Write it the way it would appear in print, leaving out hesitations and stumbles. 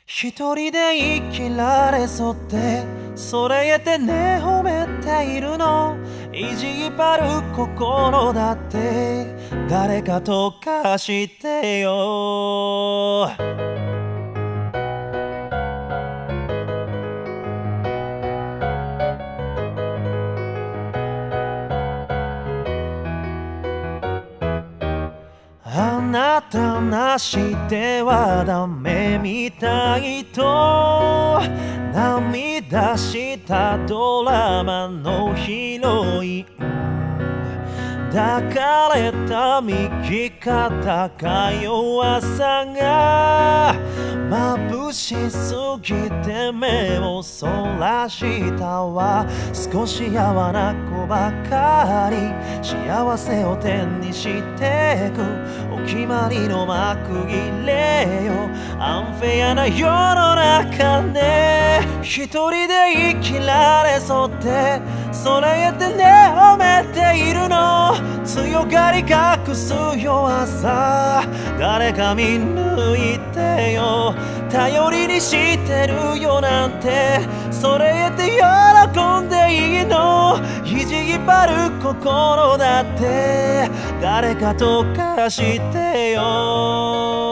一人で生きられそうってそれってね褒めているの。意地張る心だって誰かと貸してよ。あなたなしではダメみたいと涙したドラマのヒロイン。抱かれた右肩か弱さが眩しすぎて目をそらしたわ。少しやわな子ばかり幸せを手にしてくお決まりの幕切れよ。アンフェアな世の中で一人で生きられそうってそれってね褒めているの。強がり隠す弱さ誰か見抜いてよ。頼りにしてるよなんてそれって喜んでいいの。意地張る心だって誰かと貸してよ。